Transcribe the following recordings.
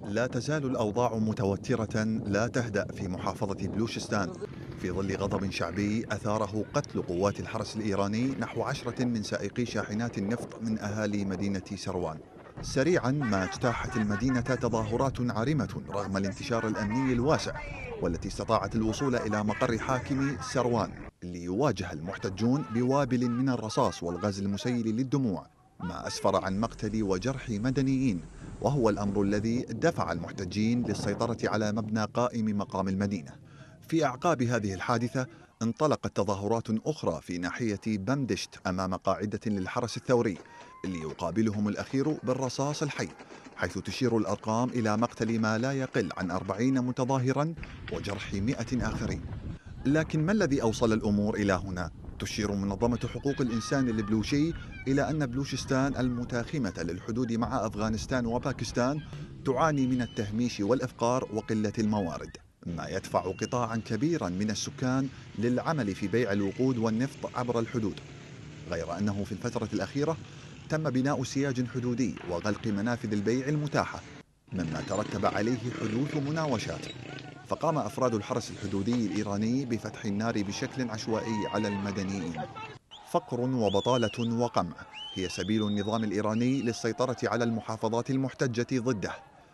لا تزال الأوضاع متوترة لا تهدأ في محافظة بلوشستان في ظل غضب شعبي أثاره قتل قوات الحرس الإيراني نحو 10 من سائقي شاحنات النفط من أهالي مدينة سروان. سريعا ما اجتاحت المدينة تظاهرات عارمة رغم الانتشار الأمني الواسع، والتي استطاعت الوصول إلى مقر حاكم سروان ليواجه المحتجون بوابل من الرصاص والغاز المسيل للدموع، ما أسفر عن مقتل وجرح مدنيين، وهو الأمر الذي دفع المحتجين للسيطرة على مبنى قائم مقام المدينة. في أعقاب هذه الحادثة انطلقت تظاهرات أخرى في ناحية بمدشت أمام قاعدة للحرس الثوري ليقابلهم الأخير بالرصاص الحي، حيث تشير الأرقام إلى مقتل ما لا يقل عن 40 متظاهرا وجرح 100 آخرين. لكن ما الذي أوصل الأمور إلى هنا؟ تشير منظمة حقوق الإنسان البلوشي إلى أن بلوشستان المتاخمة للحدود مع أفغانستان وباكستان تعاني من التهميش والإفقار وقلة الموارد، ما يدفع قطاعا كبيرا من السكان للعمل في بيع الوقود والنفط عبر الحدود. غير أنه في الفترة الأخيرة تم بناء سياج حدودي وغلق منافذ البيع المتاحة، مما ترتب عليه حدوث مناوشات، فقام أفراد الحرس الحدودي الإيراني بفتح النار بشكل عشوائي على المدنيين. فقر وبطالة وقمع هي سبيل النظام الإيراني للسيطرة على المحافظات المحتجة ضده،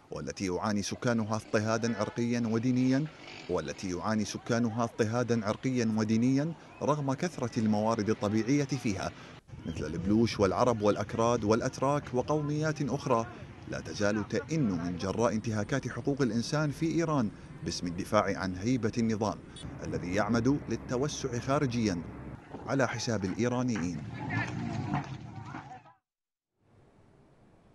والتي يعاني سكانها اضطهادا عرقيا ودينيا رغم كثرة الموارد الطبيعية فيها، مثل البلوش والعرب والأكراد والأتراك وقوميات أخرى لا تزال تئن من جراء انتهاكات حقوق الإنسان في إيران باسم الدفاع عن هيبة النظام الذي يعمد للتوسع خارجيا على حساب الإيرانيين.